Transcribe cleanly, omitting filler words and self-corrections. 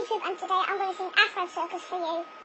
YouTube, and today I'm going to sing Afro Circus for you.